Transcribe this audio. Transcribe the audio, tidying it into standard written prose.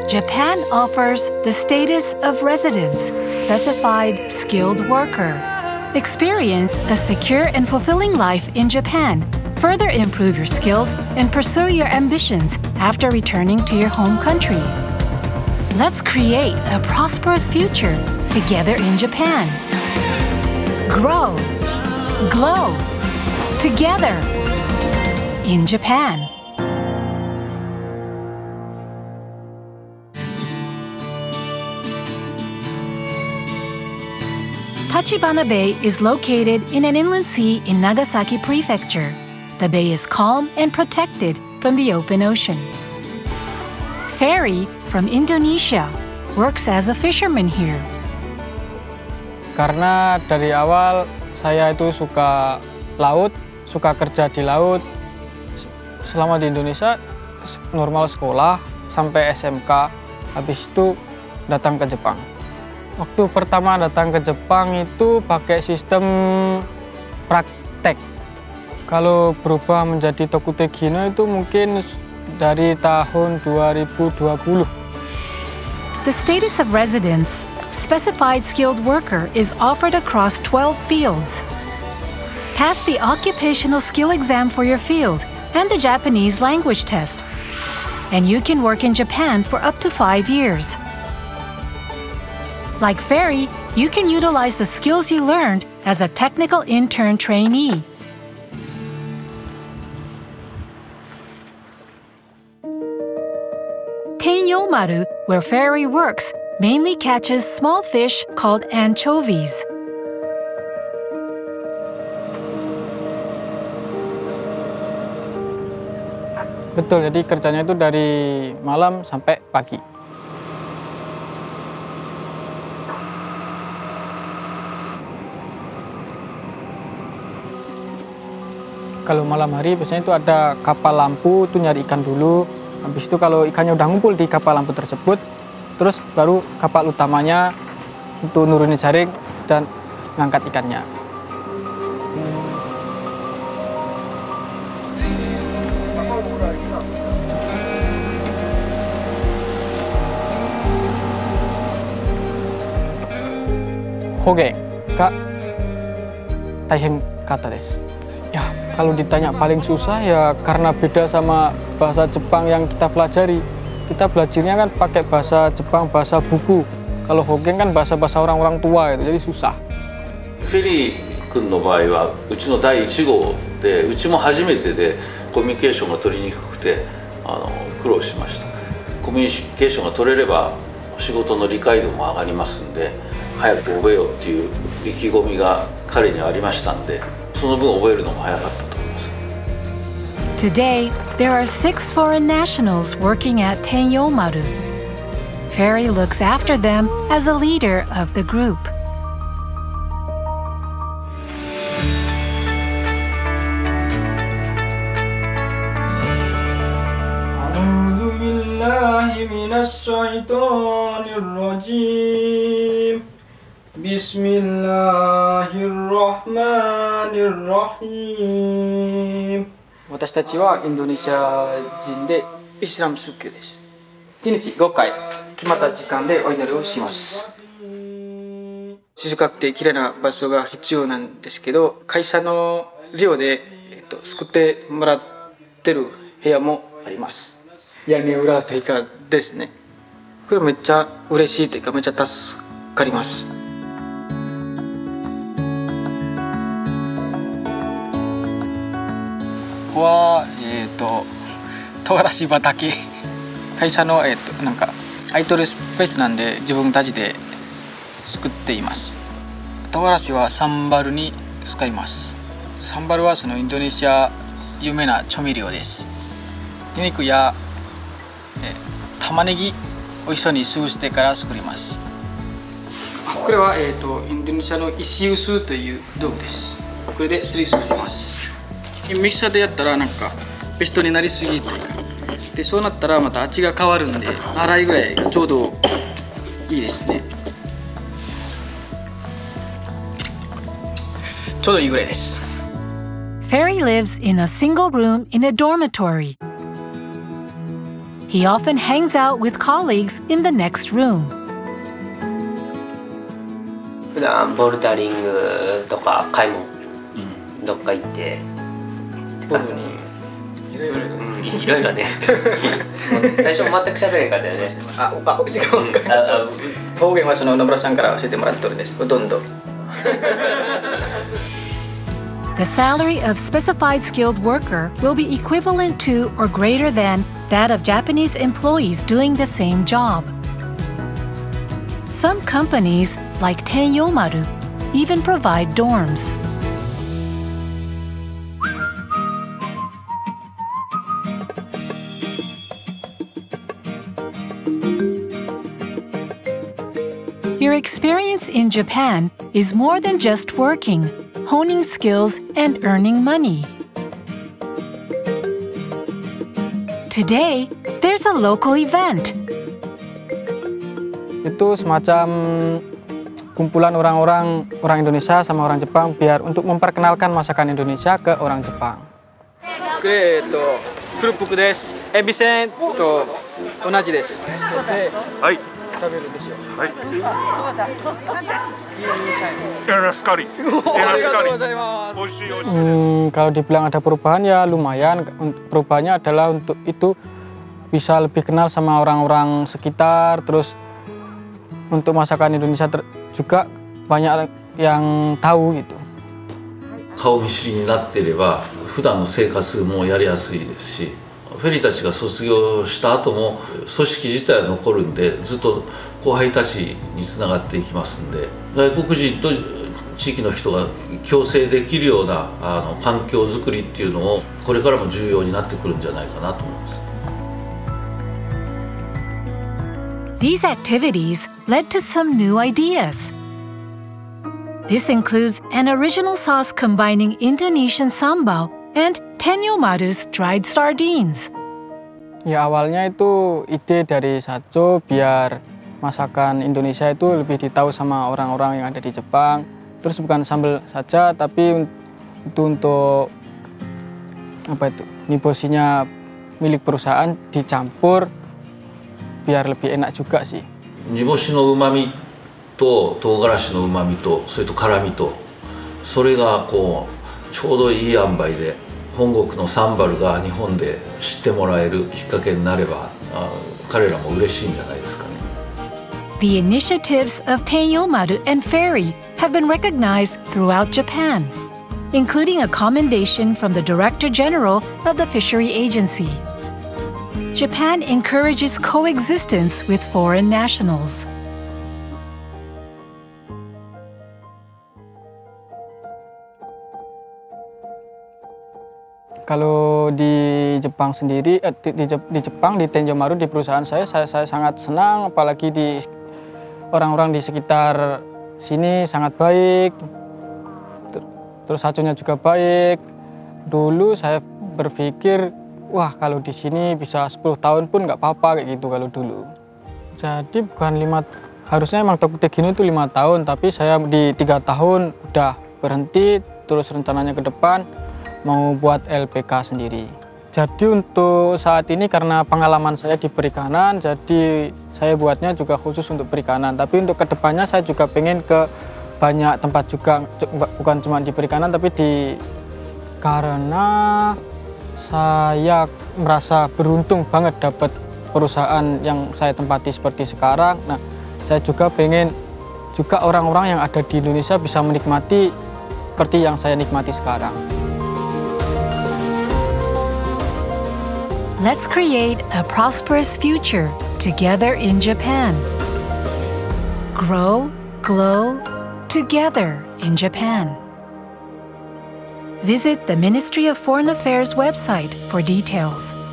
Japan offers the status of residence, specified skilled worker. Experience a secure and fulfilling life in Japan. Further improve your skills and pursue your ambitions after returning to your home country. Let's create a prosperous future together in Japan. Grow, glow, together in Japan. Tachibana Bay is located in an inland sea in Nagasaki Prefecture. The bay is calm and protected from the open ocean. Ferry from Indonesia works as a fisherman here. Karena dari awal saya itu suka laut, suka kerja di laut. Selama di Indonesia normal sekolah sampai SMK, habis itu datang ke Jepang. Waktu pertama datang ke Jepang itu pakai sistem praktek. Kalau berubah menjadi Tokuteki no itu mungkin dari tahun 2020. The status of residence, specified skilled worker, is offered across 12 fields. Pass the occupational skill exam for your field and the Japanese language test, and you can work in Japan for up to 5 years. Like Ferry, you can utilize the skills you learned as a technical intern trainee. Tenyomaru, where Ferry works, mainly catches small fish called anchovies. Betul, jadi kerjanya itu dari malam sampai pagi. Kalau malam hari biasanya itu ada kapal lampu, itu nyari ikan dulu. Habis itu kalau ikannya udah ngumpul di kapal lampu tersebut, terus baru kapal utamanya untuk nurunin jaring dan ngangkat ikannya. Hoge ga taihen kata desu. Ya, kalau ditanya paling susah ya karena beda sama bahasa Jepang yang kita pelajari. Kita belajarnya kan pakai bahasa Jepang, bahasa buku. Kalau Hokkien kan bahasa-bahasa orang-orang tua itu, jadi susah. フェリー君の場合はうちの第1号で、うちも初めてでコミュニケーションが取りにくくて苦労しました。コミュニケーションが取れれば仕事の理解度も上がりますんで、早く覚えようっていう意気込みが彼にはありましたんで、その分覚えるのも早かったと思います。 Today, there are 6 foreign nationals working at Tenyomaru. Ferry looks after them as a leader of the group. أعوذ بالله من الشيطان الرجيم. بسم الله الرحمن الرحيم. 私たちはインドネシア人でイスラム宗教です。1日5回決まった時間でお祈りをします。静かくて綺麗な場所が必要なんですけど、会社の寮で、作ってもらってる部屋もあります。屋根裏というかですね。これめっちゃ嬉しいというかめっちゃ助かります。ここは唐辛子畑、会社のなんか空いてるスペースなんで自分たちで作っています。唐辛子はサンバルに使います。サンバルはそのインドネシア有名な調味料です。ニンニクや玉ねぎを一緒に潰してから作ります。これはインドネシアの石臼という道具です。これですりつぶします。ミキサーでやったらなんかペーストになりすぎというかで、そうなったらまた味が変わるんで、粗いぐらいがちょうどいいですね。ちょうどいいぐらいです。 Ferry lives in a single room in a dormitory. he often hangs out with colleagues in the next room. 普段ボルダリングとか買い物、どっか行ってボルにいろいろね最初全く喋れんかったよね。 方言はその野村さんから教えてもらってるんです。ほとんど。 The salary of specified skilled worker will be equivalent to or greater than that of Japanese employees doing the same job. Some companies, like Tenyomaru, even provide dorms. Your experience in Japan is more than just working, honing skills, and earning money. Today, there's a local event. Itu semacam kumpulan orang Indonesia sama orang Jepang biar untuk memperkenalkan masakan Indonesia ke orang Jepang. Kerupuk desu. Ebisen to onaji desu. Hai. Kalau dibilang ada perubahan ya lumayan. Perubahannya adalah untuk itu bisa lebih kenal sama orang-orang sekitar, terus untuk masakan Indonesia juga banyak yang tahu gitu. 顔見知りになっていれば普段の生活もやりやすいですし、フェリーたちが卒業した後も組織自体は残るんで、ずっと後輩たちにつながっていきますんで、外国人と地域の人が共生できるような環境づくりっていうのをこれからも重要になってくるんじゃないかなと思います。 These activities led to some new ideas. This includes an original sauce combining Indonesian sambal and Tenyomaru's dried sardines. Ya awalnya itu ide dari Sacho biar masakan Indonesia itu lebih ditahu sama orang-orang yang ada di Jepang. Terus bukan sambal saja, tapi itu untuk niboshinya milik perusahaan dicampur biar lebih enak juga sih. 煮干しの旨味と唐辛子の旨味とそれと辛味とそれがこうちょうどいい塩梅で本国のサンバルが日本で知ってもらえるきっかけになれば彼らも嬉しいんじゃないですかね。 The initiatives of Tenyomaru and Ferry have been recognized throughout Japan, including a commendation from the Director General of the Fishery Agency. Japan encourages coexistence with foreign nationals. Kalau di Jepang sendiri, di Jepang, di Tenyomaru, di perusahaan saya sangat senang, apalagi di orang-orang di sekitar sini sangat baik, terus Sachonya juga baik. Dulu saya berpikir, wah kalau di sini bisa 10 tahun pun nggak apa-apa kayak gitu kalau dulu. Jadi bukan harusnya emang Tokudegino itu 5 tahun, tapi saya di 3 tahun udah berhenti, terus rencananya ke depan mau buat LPK sendiri. Jadi untuk saat ini karena pengalaman saya di perikanan, jadi saya buatnya juga khusus untuk perikanan. Tapi untuk kedepannya saya juga pengen ke banyak tempat juga, bukan cuma di perikanan, tapi karena saya merasa beruntung banget dapat perusahaan yang saya tempati seperti sekarang. Nah, saya juga pengen juga orang-orang yang ada di Indonesia bisa menikmati seperti yang saya nikmati sekarang. Let's create a prosperous future together in Japan. Grow, glow, together in Japan. Visit the Ministry of Foreign Affairs website for details.